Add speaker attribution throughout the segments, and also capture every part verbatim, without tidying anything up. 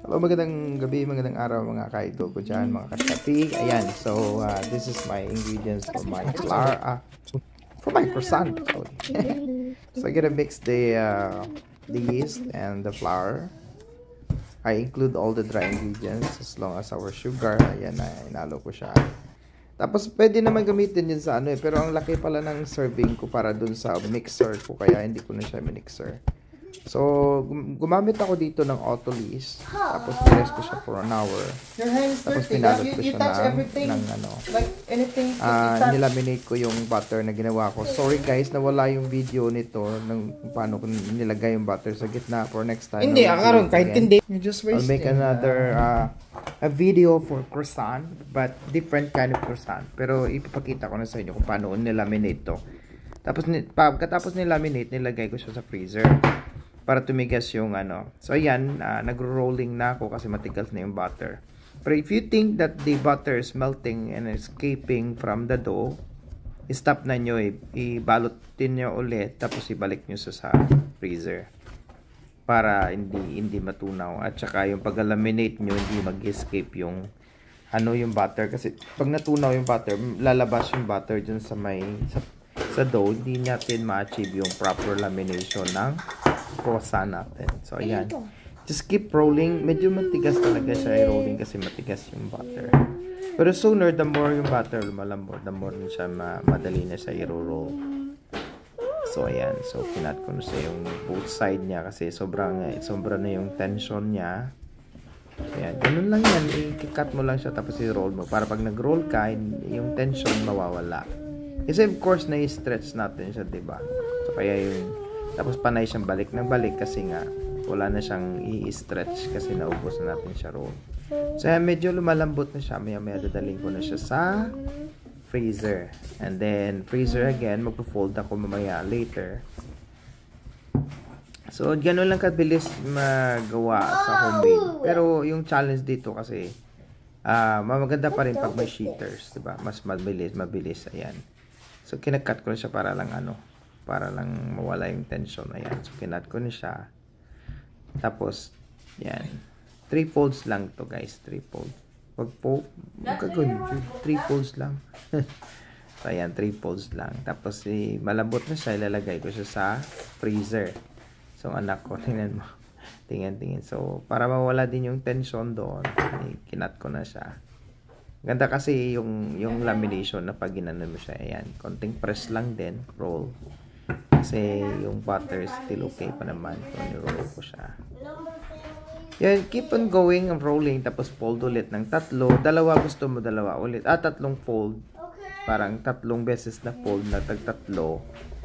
Speaker 1: Hello, magandang gabi, magandang araw mga kaidol ko dyan, mga katkati. Ayan, so uh, this is my ingredients for my flour, uh, for my croissant. So, so I'm gonna mix the, uh, the yeast and the flour. I include all the dry ingredients as long as our sugar. Ayan na, inalo ko siya. Tapos pwede naman gamitin yun sa ano eh, pero ang laki pala ng serving ko para dun sa mixer ko, kaya hindi ko na siya mixer. So, gumamit ako dito ng Autolysis. Tapos, press ko siya for an hour. Tapos, pinalot ko siya ng, ng ano.
Speaker 2: Like anything
Speaker 1: uh, nilaminate ko yung butter na ginawa ko. Sorry guys, nawala yung video nito ng paano ko nilagay yung butter sa gitna for next time.
Speaker 2: Hindi, akaroon, kahit hindi. You just wasting.
Speaker 1: I'll make another uh, a video for croissant, but different kind of croissant. Pero, ipapakita ko na sa inyo kung paano nilaminate to. Tapos, pagkatapos nilaminate, nilagay ko siya sa freezer para tumigas yung ano. So, ayan, uh, nagro-rolling na ako kasi matigas na yung butter. But if you think that the butter is melting and escaping from the dough, stop na nyo, ibalutin nyo ulit, tapos ibalik nyo sa, sa freezer. Para hindi hindi matunaw. At saka yung pag-laminate nyo, hindi mag-escape yung ano yung butter. Kasi pag natunaw yung butter, lalabas yung butter dun sa may sa, sa dough, hindi natin ma-achieve yung proper lamination ng croissant natin. So, ayan. Just keep rolling. Medyo matigas talaga siya i-rolling kasi matigas yung butter. Pero sooner, the more yung butter lumalambot, the more siya ma madali na siya i-roll. So, ayan. So, pinat ko na siya yung both side niya kasi sobrang, eh, sobra na yung tension niya. Ayan. Ganun lang yan. I-cut mo lang siya tapos i-roll mo. Para pag nag-roll ka, yung tension mawawala. Kasi of course, na-stretch natin siya, diba? So, kaya yung tapos panay siyang balik ng balik kasi nga wala na siyang i-stretch kasi naubos na natin siya roll. So medyo lumalambot na siya. Maya maya dadaling ko na siya sa freezer. And then freezer again. Magpo-fold ako mamaya later. So gano'n lang kabilis magawa sa homemade. Pero yung challenge dito kasi uh, maganda pa rin pag may sheeters. Diba? Mas mabilis, mabilis. Ayan. So kinakat ko na siya para lang ano. Para lang mawala yung tension. Ayan. So, kinat ko na siya. Tapos, yan. Three folds lang to guys. Three folds. Wag po. Wag ka ganun. Three folds lang. So, ayan. Three folds lang. Tapos, eh, malambot na siya. Ilalagay ko siya sa freezer. So, anak ko. Tingnan mo. Tingnan, tingnan. So, para mawala din yung tension doon, eh, kinat ko na siya. Ganda kasi yung, yung lamination na pag ginano mo siya. Ayan. Konting press lang din. Roll. Kasi yung butter is still okay pa naman. So, ni-roll ko siya. Yan, keep on going, rolling, tapos fold ulit ng tatlo. Dalawa, gusto mo dalawa ulit. Ah, tatlong fold. Parang tatlong beses na fold na tag-tatlo.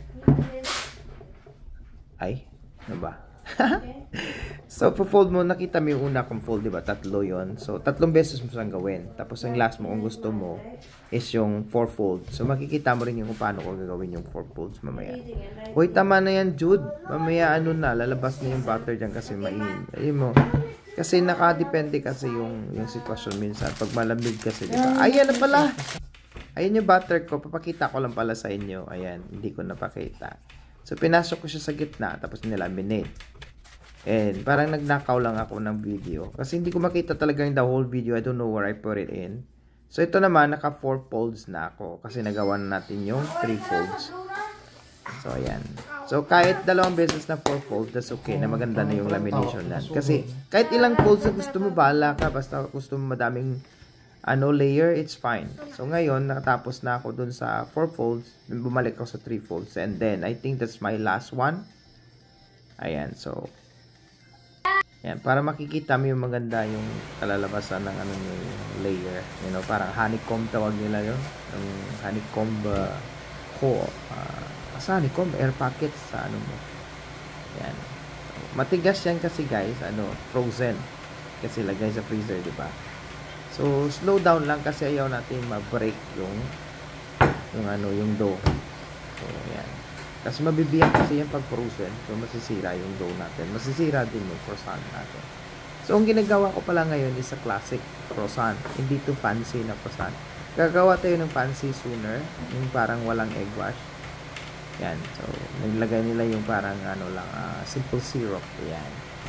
Speaker 1: Ay, ano ba? So, po-fold mo, nakita mo yung una kong fold, diba? Tatlo yon. So, tatlong beses mo siyang gawin. Tapos, ang last mo kung gusto mo is yung four fold. So, makikita mo rin yung kung paano ko gagawin yung four folds mamaya. Uy, tama na yan, Jude. Mamaya, ano na, lalabas na yung butter dyan kasi main. Ayun mo. Kasi nakadepende kasi yung, yung sitwasyon minsan. Pag malamig kasi, diba? Ayan na pala! Ayan yung butter ko. Papakita ko lang pala sa inyo. Ayan, hindi ko napakita. So, pinasok ko siya sa gitna, tapos nilaminate. And, parang nagnakaw lang ako ng video. Kasi hindi ko makita talaga yung the whole video. I don't know where I put it in. So, ito naman, naka four folds na ako. Kasi nagawa na natin yung three folds. So, ayan. So, kahit dalawang beses na four folds, that's okay. Na maganda na yung lamination na. Kasi, kahit ilang folds na gusto mo, bahala ka. Basta gusto mo madaming ano, layer, it's fine. So, ngayon, nakatapos na ako dun sa four folds. Bumalik ako sa three folds. And then, I think that's my last one. Ayan, so, yan, para makikita mo yung maganda yung kalalabasan ng ano yung layer. You know, parang honeycomb tawag nila yun. Yung honeycomb uh, ko. Uh, sa honeycomb, air packets sa ano mo. Yan. So, matigas yan kasi guys, ano, frozen. Kasi lagay sa freezer, di ba? So, slow down lang kasi ayaw natin ma-break yung yung ano, yung dough. So, yan. Kasi mabibiyak kasi yan pag frozen. So, masisira yung dough natin. Masisira din yung croissant natin. So, ang ginagawa ko pala ngayon is a classic croissant. Hindi to fancy na croissant. Gagawa tayo ng fancy sooner. Yung parang walang egg wash. Yan. So, naglagay nila yung parang ano lang, uh, simple syrup. Yan.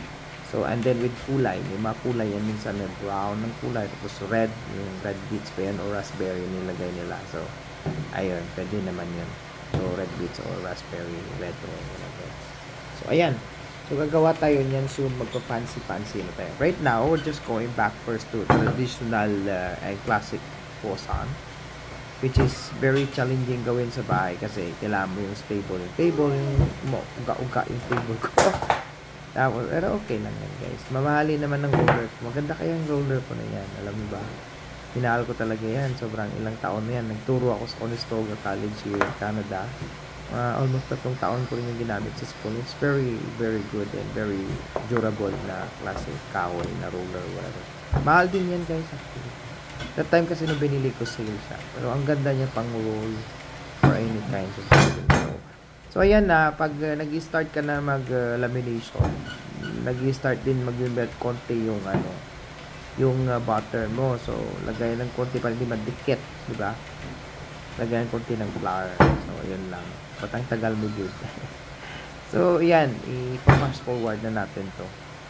Speaker 1: So, and then with kulay, may mga kulay yan, minsan may brown ng kulay, tapos red, yung red beets pa yan, or raspberry nilagay nila. So, ayun, pwede naman yun. So, red beets or raspberry, red or whatever. So, ayan. So, gagawa tayo niyan soon, magpa-fancy-fancy na tayo. Right now, we're just going back first to traditional uh, and classic croissant, which is very challenging gawin sa bahay kasi kailangan mo yung stable. Yung table, yung uga-uga yung table ko. Tapos, pero okay lang yan, guys. Mamahali naman ng roller ko. Maganda kaya yung roller ko na yan. Alam mo ba? Pinahal ko talaga yan. Sobrang ilang taon na yan. Nagturo ako sa Conestoga College here in Canada. Uh, almost tatlong taon ko rin yung ginamit sa school. It's very, very good and very durable na klase kahoy na roller, whatever. Mahal din yan, guys, actually. That time kasi nung binili ko, sale siya. Pero ang ganda niya pang roll for any kinds of food. So, ayan na, pag uh, nag-start ka na mag-lamination, uh, nag-start din mag-melt konti yung, ano, yung uh, butter mo. So, lagay ng konti para hindi madikit, di ba? Lagay ng konti ng flour. So, yun lang. Patang tagal mo good. So, ayan, i-fast forward na natin to.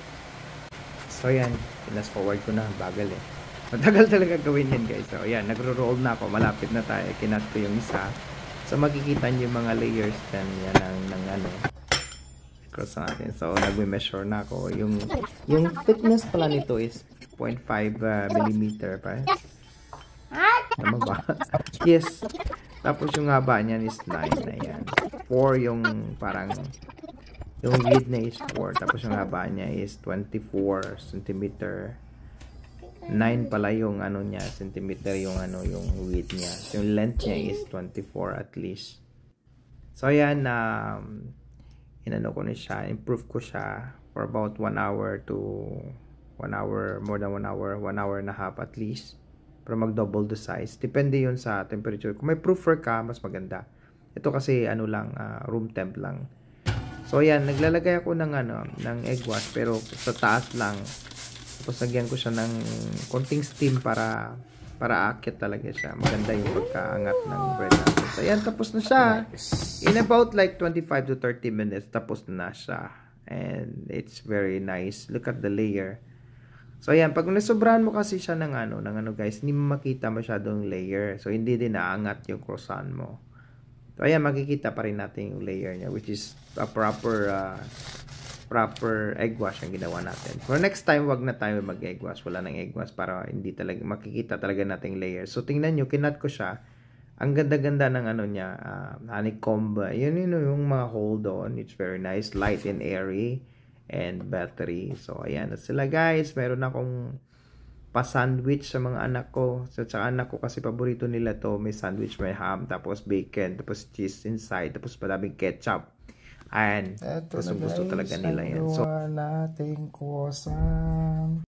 Speaker 1: So, ayan, fast forward ko na, bagal eh. Matagal talaga gawin yan, guys. So, ayan, nagro-roll na ako. Malapit na tayo. Kinat ko yung isa. So, makikita nyo yung mga layers yan, yan ng, ng ano, cross natin. So, nagme-measure na ako. Yung, yung thickness pala nito is zero point five uh, millimeter pa. Tama ba? Yes. Tapos yung haba niyan is nine na yan. four yung parang, yung width na is four. Tapos yung haba niya is twenty-four centimeter. nine pala yung ano niya, centimeter yung ano, yung width niya. Yung length niya is twenty-four at least. So ayan, um, inano ko na siya, improve ko siya for about one hour to one hour, more than one hour, one hour and a half at least. Para mag-double the size. Depende yun sa temperature. Kung may proofer ka, mas maganda. Ito kasi ano lang, uh, room temp lang. So ayan, naglalagay ako ng ano, ng egg wash, pero sa taas lang. Tapos lagyan ko siya ng konting steam para para akit talaga siya. Maganda yung pagkaangat ng bread natin. So, ayan, tapos na siya. In about like twenty-five to thirty minutes, tapos na siya. And it's very nice. Look at the layer. So, ayan, pag nasobrahan mo kasi siya ng ano, ng ano guys, hindi mo makita masyadong layer. So, hindi din naangat yung croissant mo. So, ayan, makikita pa rin natin yung layer niya, which is a proper uh, proper egg wash ang ginawa natin. For next time, wag na tayo mag-egg wash. Wala nang egg wash para hindi talaga makikita talaga nating layers. So, tingnan nyo, kinat ko siya. Ang ganda-ganda ng ano niya, uh, honeycomb. Yun, yun yung mga hole doon. It's very nice, light and airy, and battery. So, ayan na sila guys. Meron akong pa-sandwich sa mga anak ko. So, sa anak ko kasi paborito nila to. May sandwich, may ham, tapos bacon, tapos cheese inside, tapos maraming ketchup. Ayan, gusto gusto talaga nila yan. So,
Speaker 2: nating croissant.